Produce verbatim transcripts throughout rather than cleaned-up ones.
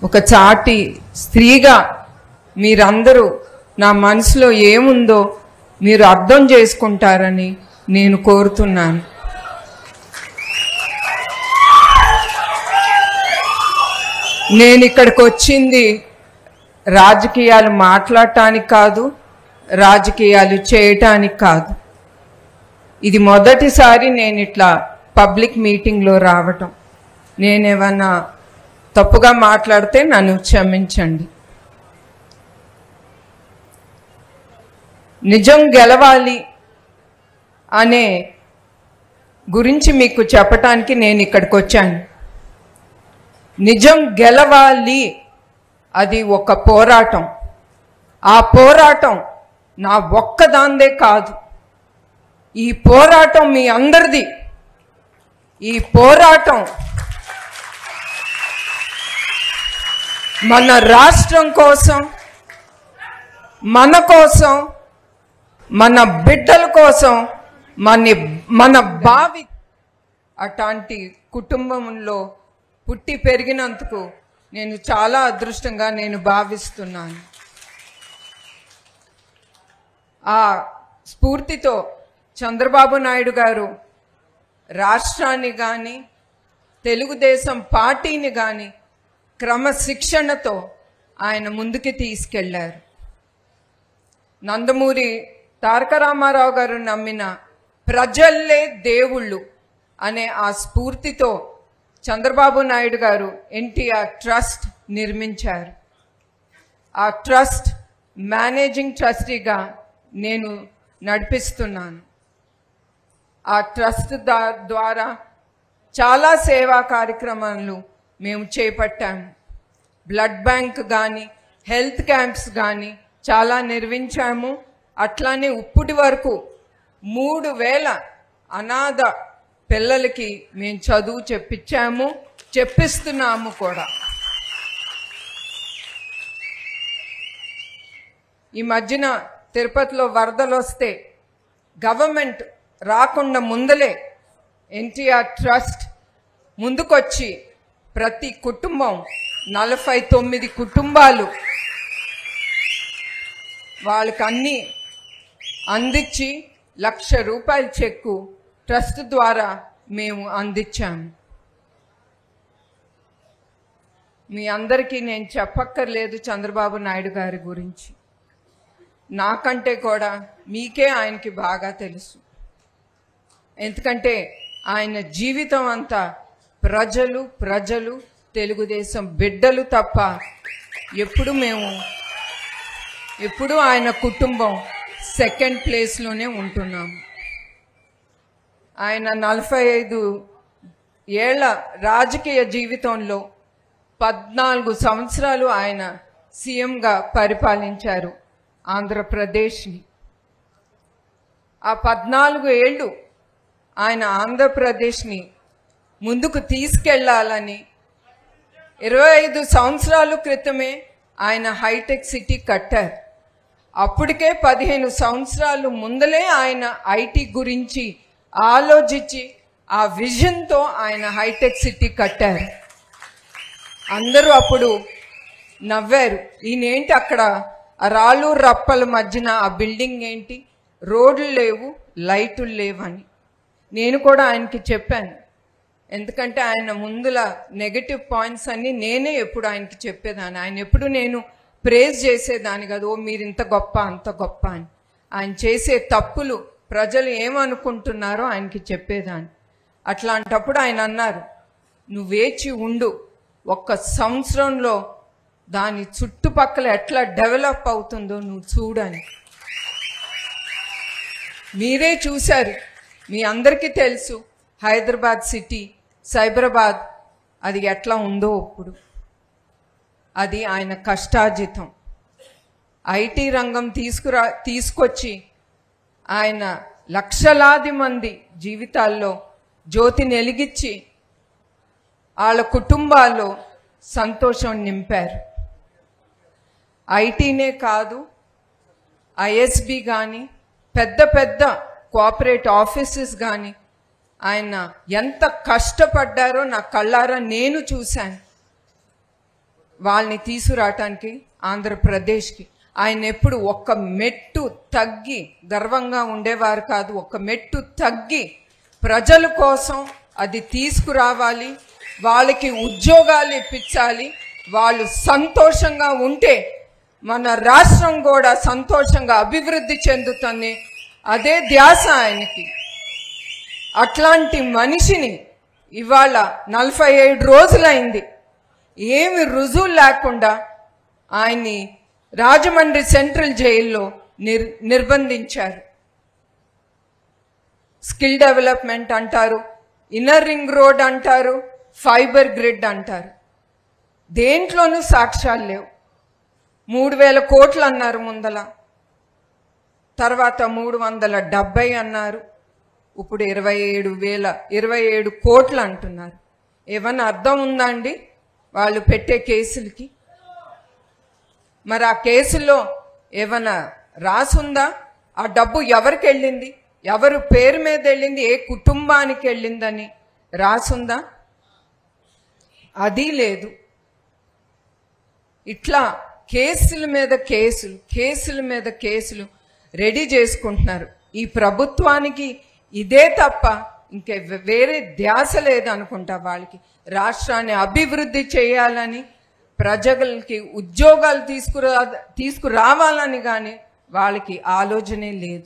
ఒక చాటి స్త్రీగా మీరందరూ నా మనసులో ఏముందో మీరు అర్థం చేసుకుంటారని నేను కోరుతున్నాను. నేను ఇక్కడికి వచ్చింది రాజకీయాలు మాట్లాడటానికి కాదు, రాజకీయాలు చేయటానికి కాదు. ఇది మొదటిసారి నేను ఇట్లా పబ్లిక్ మీటింగ్లో రావటం. నేనేమన్నా తప్పుగా మాట్లాడితే నన్ను క్షమించండి. నిజం గెలవాలి అనే గురించి మీకు చెప్పటానికి నేను ఇక్కడికి వచ్చాను. నిజం గెలవాలి, అది ఒక పోరాటం. ఆ పోరాటం నా ఒక్కదాందే కాదు, ఈ పోరాటం మీ అందరిది. ఈ పోరాటం మన రాష్ట్రం కోసం, మన కోసం, మన బిడ్డల కోసం, మన మన భావి. అట్లాంటి కుటుంబంలో పుట్టి పెరిగినందుకు నేను చాలా అదృష్టంగా నేను భావిస్తున్నాను. ఆ స్ఫూర్తితో చంద్రబాబు నాయుడు గారు రాష్ట్రాన్ని కానీ తెలుగుదేశం పార్టీని కానీ క్రమశిక్షణతో ఆయన ముందుకు తీసుకెళ్లారు. నందమూరి తారక రామారావు గారు నమ్మిన ప్రజల్లే దేవుళ్ళు అనే ఆ స్ఫూర్తితో చంద్రబాబు నాయుడు గారు ఎన్టీఆర్ ట్రస్ట్ నిర్మించారు. ఆ ట్రస్ట్ మేనేజింగ్ ట్రస్టీగా నేను నడిపిస్తున్నాను. ఆ ట్రస్ట్ ద్వారా చాలా సేవా కార్యక్రమాలు మేము చేపట్టాము. బ్లడ్ బ్యాంక్ కానీ, హెల్త్ క్యాంప్స్ కానీ చాలా నిర్వహించాము. అట్లానే ఇప్పటి వరకు మూడు వేల అనాథ పిల్లలకి మేము చదువు చెప్పించాము, చెప్పిస్తున్నాము కూడా. ఈ మధ్యన తిరుపతిలో వరదలు వస్తే గవర్నమెంట్ రాకుండా ముందలే ఎన్టీఆర్ ట్రస్ట్ ముందుకొచ్చి ప్రతి కుటుంబం నలభై తొమ్మిది కుటుంబాలు వాళ్ళకి అన్నీ అందించి లక్ష రూపాయల చెక్కు ట్రస్ట్ ద్వారా మేము అందించాము. మీ అందరికీ నేను చెప్పక్కర్లేదు చంద్రబాబు నాయుడు గారి గురించి. నాకంటే కూడా మీకే ఆయనకి బాగా తెలుసు. ఎందుకంటే ఆయన జీవితం అంతా ప్రజలు ప్రజలు తెలుగుదేశం బిడ్డలు తప్ప ఎప్పుడు మేము ఎప్పుడు ఆయన కుటుంబం సెకండ్ ప్లేస్లోనే ఉంటున్నాము. ఆయన నలభై ఐదు ఏళ్ల రాజకీయ జీవితంలో పద్నాలుగు సంవత్సరాలు ఆయన సీఎంగా పరిపాలించారు ఆంధ్రప్రదేశ్ని. ఆ పద్నాలుగు ఏళ్ళు ఆయన ఆంధ్రప్రదేశ్ని ముందుకు తీసుకెళ్లాలని ఇరవై ఐదు సంవత్సరాల క్రితమే ఆయన హైటెక్ సిటీ కట్టారు. అప్పటికే పదిహేను సంవత్సరాలు ముందలే ఆయన ఐటీ గురించి ఆలోచించి ఆ విజన్తో ఆయన హైటెక్ సిటీ కట్టారు. అందరూ అప్పుడు నవ్వారు, ఈయనేంటి అక్కడ రాళ్ళు రప్పల మధ్యన ఆ బిల్డింగ్ ఏంటి, రోడ్లు లేవు, లైట్లు లేవని. నేను కూడా ఆయనకి చెప్పాను, ఎందుకంటే ఆయన ముందుల నెగటివ్ పాయింట్స్ అన్ని నేనే ఎప్పుడు ఆయనకి చెప్పేదాన్ని. ఆయన ఎప్పుడు నేను ప్రేజ్ చేసేదాన్ని కాదు, ఓ మీరు ఇంత గొప్ప అంత గొప్ప అని. ఆయన చేసే తప్పులు ప్రజలు ఏమనుకుంటున్నారో ఆయనకి చెప్పేదాన్ని. అట్లాంటప్పుడు ఆయన అన్నారు, నువ్వు వేచి ఉండు, ఒక్క సంవత్సరంలో దాని చుట్టుపక్కల ఎట్లా డెవలప్ అవుతుందో నువ్వు చూడని. మీరే చూశారు, మీ అందరికీ తెలుసు హైదరాబాద్ సిటీ, సైబరాబాద్ అది ఎట్లా ఉందో ఇప్పుడు. అది ఆయన కష్టార్జితం. ఐటీ రంగం తీసుకురా తీసుకొచ్చి ఆయన లక్షలాది మంది జీవితాల్లో జ్యోతి వెలిగించి వాళ్ళ కుటుంబాల్లో సంతోషం నింపారు. ఐటీనే కాదు, ఐఎస్బి కానీ, పెద్ద పెద్ద కోఆపరేట్ ఆఫీసెస్ కానీ ఆయన ఎంత కష్టపడ్డారో నా కళ్ళారా నేను చూశాను. వాళ్ళని తీసుకురావటానికి ఆంధ్రప్రదేశ్కి. ఆయన ఎప్పుడు ఒక్క మెట్టు తగ్గి గర్వంగా ఉండేవారు కాదు. ఒక్క మెట్టు తగ్గి ప్రజల కోసం అది తీసుకురావాలి, వాళ్ళకి ఉద్యోగాలు ఇప్పించాలి, వాళ్ళు సంతోషంగా ఉంటే మన రాష్ట్రం కూడా సంతోషంగా అభివృద్ధి చెందుతుంది. అదే ధ్యాస ఆయనకి. అట్లాంటి మనిషిని ఇవాళ నలభై ఏడు రోజులైంది ఏమి రుజువు లేకుండా ఆయన్ని రాజమండ్రి సెంట్రల్ జైల్లో నిర్ నిర్బంధించారు. స్కిల్ డెవలప్మెంట్ అంటారు, ఇన్నర్ రింగ్ రోడ్ అంటారు, ఫైబర్ గ్రిడ్ అంటారు. దేంట్లోనూ సాక్ష్యాలు లేవు. మూడు వేల కోట్లు అన్నారు ముందల, తర్వాత మూడు వందల డెబ్బై అన్నారు, ఇప్పుడు ఇరవై ఏడు వేల ఇరవై ఏడు కోట్లు అంటున్నారు. ఏమన్నా అర్థం ఉందా అండి వాళ్ళు పెట్టే కేసులకి? మరి ఆ కేసులో ఏమన్నా రాసుందా? ఆ డబ్బు ఎవరికి వెళ్ళింది, ఎవరు పేరు మీద వెళ్ళింది, ఏ కుటుంబానికి వెళ్ళిందని రాసుందా? అది లేదు. ఇట్లా కేసుల మీద కేసులు కేసుల మీద కేసులు రెడీ చేసుకుంటున్నారు. ఈ ప్రభుత్వానికి ఇదే తప్ప ఇంకే వేరే ధ్యాస లేదనుకుంటా వాళ్ళకి. రాష్ట్రాన్ని అభివృద్ధి చేయాలని, ప్రజలకి ఉద్యోగాలు తీసుకురా తీసుకురావాలని కానీ వాళ్ళకి ఆలోచనే లేదు.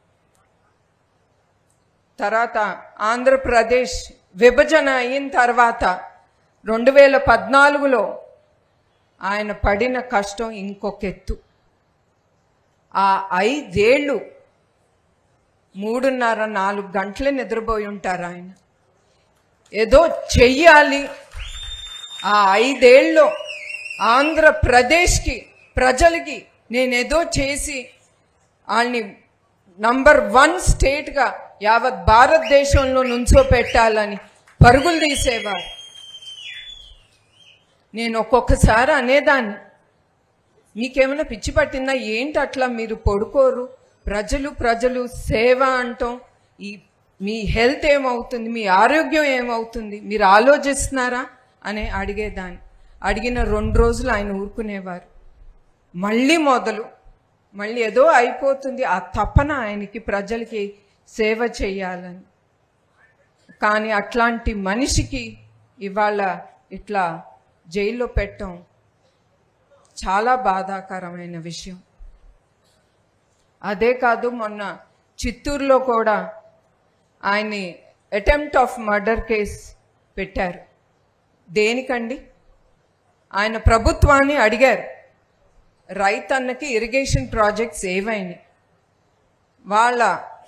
తర్వాత ఆంధ్రప్రదేశ్ విభజన అయిన తర్వాత రెండు వేల పద్నాలుగులో ఆయన పడిన కష్టం ఇంకొక ఎత్తు. ఆ ఐదేళ్ళు మూడున్నర నాలుగు గంటలే నిద్రపోయి ఉంటారు ఆయన. ఏదో చెయ్యాలి, ఆ ఐదేళ్ళు ఆంధ్రప్రదేశ్కి ప్రజలకి నేనేదో చేసి వాళ్ళని నంబర్ వన్ స్టేట్గా యావత్ భారతదేశంలో నుంచో పెట్టాలని పరుగులు తీసేవారు. నేను ఒక్కొక్కసారి అనేదాన్ని, మీకేమైనా పిచ్చి పట్టిందా ఏంటి అట్లా మీరు పడుకోరు? ప్రజలు ప్రజలు సేవ అంటాం, ఈ మీ హెల్త్ ఏమవుతుంది, మీ ఆరోగ్యం ఏమవుతుంది, మీరు ఆలోచిస్తున్నారా అని అడిగేదాన్ని. అడిగిన రెండు రోజులు ఆయన ఊరుకునేవారు. మళ్ళీ మొదలు, మళ్ళీ ఏదో అయిపోతుంది ఆ తపన ఆయనకి ప్రజలకి సేవ చేయాలని. కానీ అట్లాంటి మనిషికి ఇవాళ ఇట్లా జైల్లో పెట్టడం చాలా బాధాకరమైన విషయం. అదే కాదు, మొన్న చిత్తూరులో కూడా ఆయన్ని అటెంప్ట్ ఆఫ్ మర్డర్ కేస్ పెట్టారు. దేనికండి? ఆయన ప్రభుత్వాన్ని అడిగారు, రైతన్నకి ఇరిగేషన్ ప్రాజెక్ట్స్ ఏవైనాయి, వాళ్ళ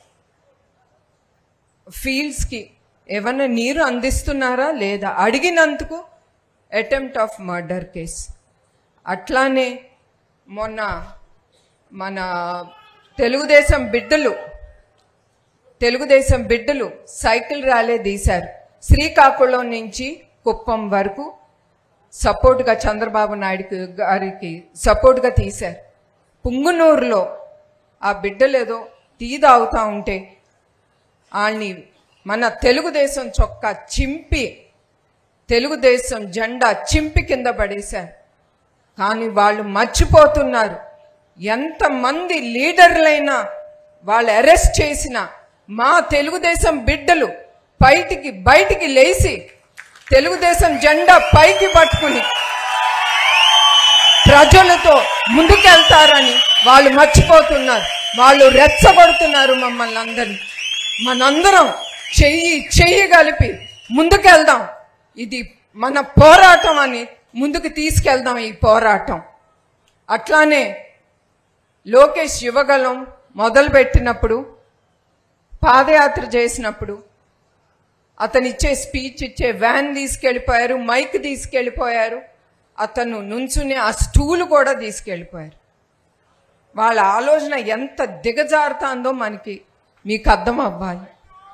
ఫీల్డ్స్కి ఏమన్నా నీరు అందిస్తున్నారా లేదా, అడిగినందుకు అటెంప్ట్ ఆఫ్ మర్డర్ కేస్. అట్లానే మొన్న మన తెలుగుదేశం బిడ్డలు తెలుగుదేశం బిడ్డలు సైకిల్ ర్యాలీ తీశారు. శ్రీకాకుళం నుంచి కుప్పం వరకు సపోర్ట్గా చంద్రబాబు నాయుడు గారికి సపోర్ట్గా తీశారు. పుంగునూరులో ఆ బిడ్డలు ఏదో టీ తాగుతూ ఉంటే వాళ్ళని మన తెలుగుదేశం చొక్కా చింపి, తెలుగుదేశం జెండా చింపి కింద పడేశారు. కానీ వాళ్ళు మర్చిపోతున్నారు, ఎంతమంది లీడర్లైనా వాళ్ళు అరెస్ట్ చేసిన మా తెలుగుదేశం బిడ్డలు బయటికి బయటికి లేచి తెలుగుదేశం జెండా పైకి పట్టుకుని ప్రజలతో ముందుకెళ్తారని వాళ్ళు మర్చిపోతున్నారు. వాళ్ళు రెచ్చగొడుతున్నారు మమ్మల్ని అందరినీ. మనందరం చెయ్యి చెయ్యి కలిపి ముందుకెళ్దాం, ఇది మన పోరాటం అని ముందుకు తీసుకెళ్దాం ఈ పోరాటం. అట్లానే లోకేష్ యువగలం మొదలుపెట్టినప్పుడు, పాదయాత్ర చేసినప్పుడు అతను ఇచ్చే స్పీచ్ ఇచ్చే వ్యాన్ తీసుకెళ్ళిపోయారు, మైక్ తీసుకెళ్ళిపోయారు, అతను నుంచునే ఆ స్టూలు కూడా తీసుకెళ్ళిపోయారు. వాళ్ళ ఆలోచన ఎంత దిగజారుతుందో మనకి మీకు అర్థం అవ్వాలి.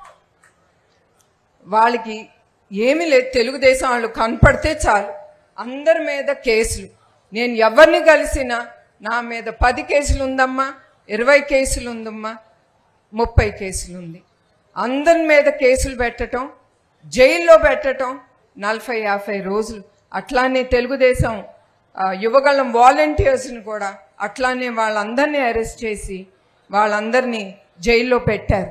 వాళ్ళకి ఏమీ లేదు, తెలుగుదేశం వాళ్ళు కనపడితే చాలు అందరి మీద కేసులు. నేను ఎవరిని కలిసినా నా మీద పది కేసులు ఉందమ్మా, ఇరవై కేసులు ఉందమ్మా, ముప్పై కేసులు ఉంది. అందరి మీద కేసులు పెట్టడం, జైల్లో పెట్టడం, నలభై యాభై రోజులు. అట్లానే తెలుగుదేశం యువగళం వాలంటీర్స్ని కూడా అట్లానే వాళ్ళందరినీ అరెస్ట్ చేసి వాళ్ళందరినీ జైల్లో పెట్టారు.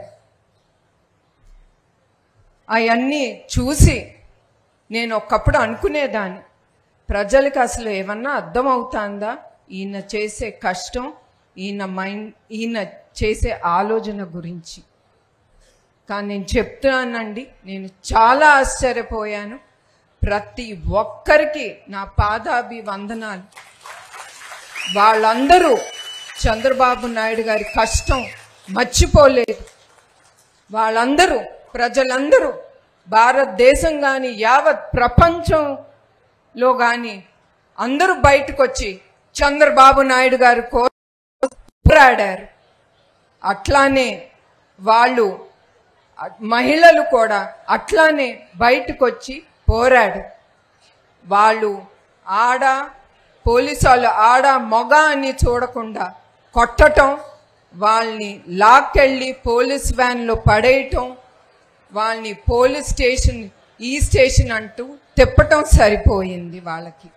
అవన్నీ చూసి నేను ఒకప్పుడు అనుకునేదాన్ని, ప్రజలకు అసలు ఏమన్నా అర్థమవుతుందా ఈయన చేసే కష్టం, ఈయన మైండ్ ఈయన చేసే ఆలోచన గురించి. కానీ నేను చెప్తున్నానండి, నేను చాలా ఆశ్చర్యపోయాను. ప్రతి ఒక్కరికి నా పాదాభి వందనాలు. వాళ్ళందరూ చంద్రబాబు నాయుడు గారి కష్టం మర్చిపోలేదు. వాళ్ళందరూ ప్రజలందరూ భారతదేశం కానీ యావత్ ప్రపంచంలో కానీ అందరూ బయటకు వచ్చి చంద్రబాబు నాయుడు గారి కోసం పోరాడారు. అట్లానే వాళ్ళు మహిళలు కూడా అట్లానే బయటకు వచ్చి పోరాడు. వాళ్ళు ఆడ పోలీసు వాళ్ళు ఆడ మొగ అని చూడకుండా కొట్టటం, వాళ్ళని లాక్కెళ్ళి పోలీస్ వ్యాన్లో పడేయటం, వాళ్ళని పోలీస్ స్టేషన్ ఈ స్టేషన్ అంటూ తిప్పటం సరిపోయింది వాళ్ళకి.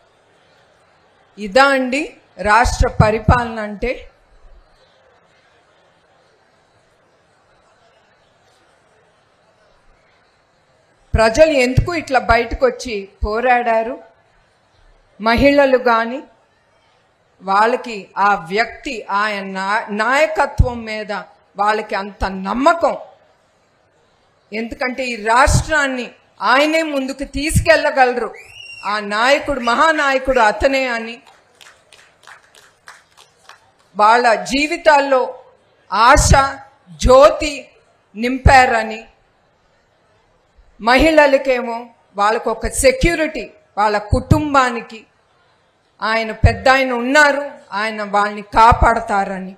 ఇదా అండి రాష్ట్ర పరిపాలన అంటే? ప్రజలు ఎందుకు ఇట్లా బయటకు వచ్చి పోరాడారు? మహిళలు కానీ వాళ్ళకి ఆ వ్యక్తి ఆయన నాయకత్వం మీద వాళ్ళకి అంత నమ్మకం. ఎందుకంటే ఈ రాష్ట్రాన్ని ఆయనే ముందుకు తీసుకెళ్ళగలరు, ఆ నాయకుడు మహానాయకుడు అతనే అని వాళ్ళ జీవితాల్లో ఆశ జ్యోతి నింపారని. మహిళలకేమో వాళ్ళకు ఒక సెక్యూరిటీ, వాళ్ళ కుటుంబానికి ఆయన పెద్ద ఆయన ఉన్నారు, ఆయన వాళ్ళని కాపాడతారని.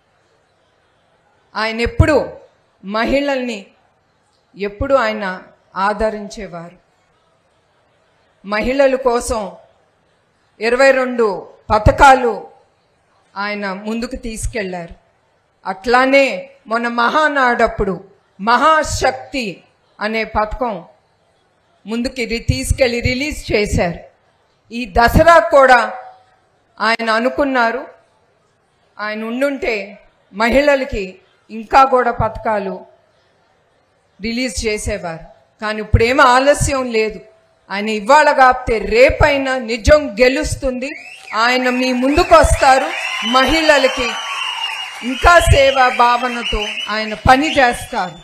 ఆయన ఎప్పుడు మహిళల్ని ఎప్పుడు ఆయన ఆదరించేవారు. మహిళల కోసం ఇరవై రెండు పథకాలు ఆయన ముందుకు తీసుకెళ్లారు. అట్లానే మొన్న మహానాడప్పుడు మహాశక్తి అనే పథకం ముందుకి తీసుకెళ్లి రిలీజ్ చేశారు. ఈ దసరా కూడా ఆయన అనుకున్నారు, ఆయన ఉండుంటే మహిళలకి ఇంకా కూడా పథకాలు రిలీజ్ చేసేవారు. కానీ ఇప్పుడేమో ఆలస్యం లేదు. ఆయన ఇవాళ కాకపోతే రేపైనా నిజం గెలుస్తుంది. ఆయన మీ ముందుకు వస్తారు. మహిళలకి ఇంకా సేవా భావనతో ఆయన పని చేస్తారు.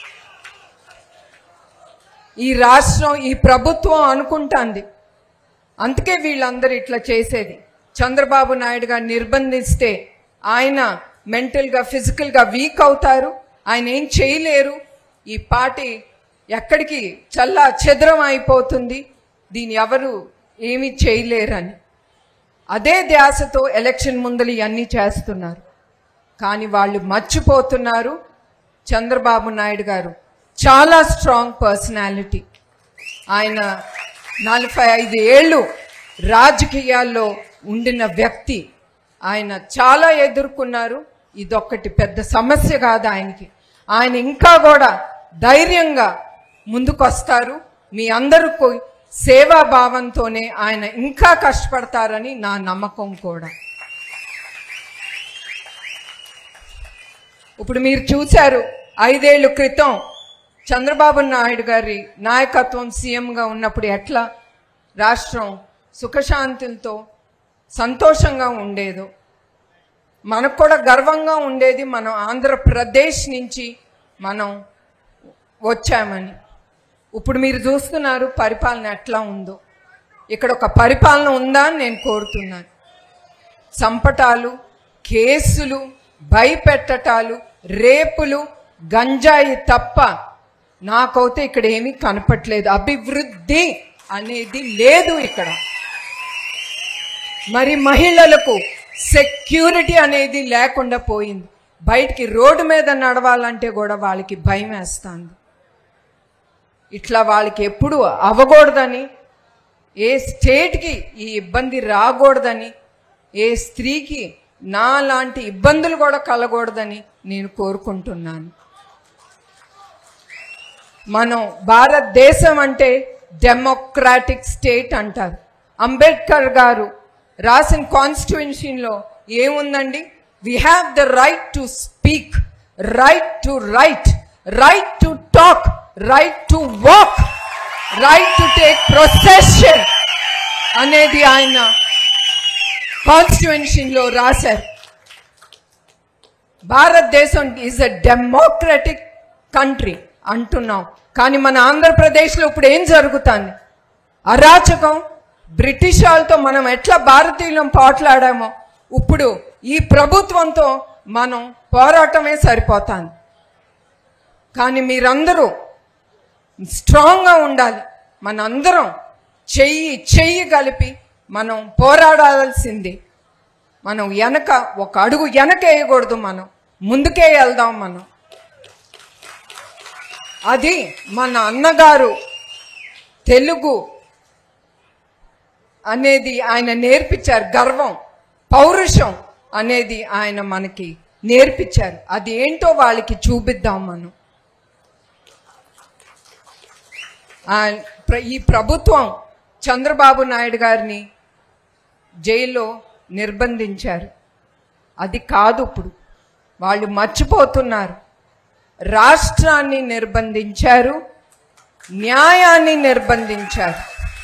ఈ రాష్ట్రం ఈ ప్రభుత్వం అనుకుంటాంది, అందుకే వీళ్ళందరూ ఇట్లా చేసేది. చంద్రబాబు నాయుడు గారు నిర్బంధిస్తే ఆయన మెంటల్గా ఫిజికల్గా వీక్ అవుతారు, ఆయన ఏం చేయలేరు, ఈ పార్టీ ఎక్కడికి చల్లా చెదరం అయిపోతుంది, దీన్ని ఎవరు ఏమీ చేయలేరని అదే ధ్యాసతో ఎలక్షన్ ముందలు ఇవన్నీ చేస్తున్నారు. కానీ వాళ్ళు మర్చిపోతున్నారు చంద్రబాబు నాయుడు గారు చాలా స్ట్రాంగ్ పర్సనాలిటీ. ఆయన నలభై ఐదు ఏళ్ళు రాజకీయాల్లో ఉండిన వ్యక్తి. ఆయన చాలా ఎదుర్కొన్నారు. ఇదొక్కటి పెద్ద సమస్య కాదు ఆయనకి. ఆయన ఇంకా కూడా ధైర్యంగా ముందుకొస్తారు. మీ అందరికీ సేవా భావంతోనే ఆయన ఇంకా కష్టపడతారని నా నమ్మకం కూడా. ఇప్పుడు మీరు చూశారు, ఐదేళ్ల క్రితం చంద్రబాబు నాయుడు గారి నాయకత్వం సీఎంగా ఉన్నప్పుడు ఎట్లా రాష్ట్రం సుఖశాంతులతో సంతోషంగా ఉండేదో, మనకు కూడా గర్వంగా ఉండేది. మనం ఆంధ్రప్రదేశ్ నుంచి మనం వచ్చామని. ఇప్పుడు మీరు చూస్తున్నారు పరిపాలన ఎట్లా ఉందో. ఇక్కడ ఒక పరిపాలన ఉందా అని నేను కోరుతున్నాను. సంపటాలు, కేసులు, భయపెట్టటాలు, రేపులు, గంజాయి తప్ప నాకైతే ఇక్కడ ఏమీ కనపట్లేదు. అభివృద్ధి అనేది లేదు ఇక్కడ. మరి మహిళలకు సెక్యూరిటీ అనేది లేకుండా పోయింది. బయటికి రోడ్డు మీద నడవాలంటే కూడా వాళ్ళకి భయం వేస్తుంది. ఇట్లా వాళ్ళకి ఎప్పుడు అవ్వకూడదని, ఏ స్టేట్కి ఈ ఇబ్బంది రాకూడదని, ఏ స్త్రీకి నా లాంటి ఇబ్బందులు కూడా కలగకూడదని నేను కోరుకుంటున్నాను. మనం భారతదేశం అంటే డెమోక్రాటిక్ స్టేట్ అంటారు. అంబేద్కర్ గారు రాసిన కాన్స్టిట్యూషన్లో ఏముందండి? We have the right to speak, right to write, right to talk, right to walk, right to take procession అనేది ఆయన కాన్స్టిట్యూషన్లో రాశారు. భారతదేశం ఈజ్ అ డెమోక్రటిక్ కంట్రీ అంటున్నాం, కానీ మన ఆంధ్రప్రదేశ్లో ఇప్పుడు ఏం జరుగుతుంది? అరాచకం. బ్రిటిష్ వాళ్ళతో మనం ఎట్లా భారతీయులం పోట్లాడామో ఇప్పుడు ఈ ప్రభుత్వంతో మనం పోరాటమే సరిపోతాను. కానీ మీరందరూ స్ట్రాంగ్గా ఉండాలి. మనందరం చెయ్యి చెయ్యి కలిపి మనం పోరాడాల్సింది. మనం వెనక ఒక అడుగు వెనక వేయకూడదు, మనం ముందుకే వెళ్దాం. మనం అది మన అన్నగారు తెలుగు అనేది ఆయన నేర్పించారు. గర్వం, పౌరుషం అనేది ఆయన మనకి నేర్పించారు. అది ఏంటో వాళ్ళకి చూపిద్దాం మనం. ఈ ప్రభుత్వం చంద్రబాబు నాయుడు గారిని జైల్లో నిర్బంధించారు. అది కాదు, ఇప్పుడు వాళ్ళు మర్చిపోతున్నారు. రాష్ట్రాన్ని నిర్బంధించారు, న్యాయాన్ని నిర్బంధించారు.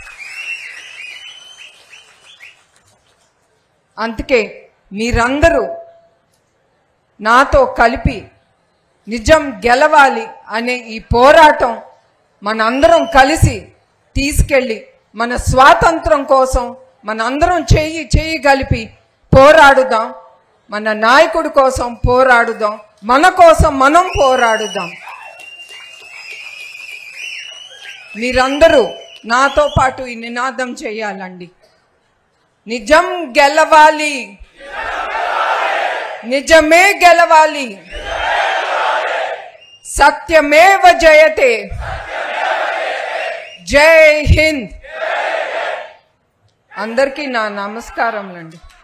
అందుకే మీరందరూ నాతో కలిపి నిజం గెలవాలి అనే ఈ పోరాటం మనందరం కలిసి తీసుకెళ్ళి మన స్వాతంత్రం కోసం మనందరం చెయ్యి చెయ్యి కలిపి పోరాడుదాం. మన నాయకుడి కోసం పోరాడుదాం, మన కోసం మనం పోరాడుదాం. మీరందరూ నాతో పాటు ఈ నినాదం చేయాలండి. నిజం గెలవాలి, నిజమే గెలవాలి, సత్యమేవ జయతే. జై హింద్. అందరికీ నా నమస్కారములండి.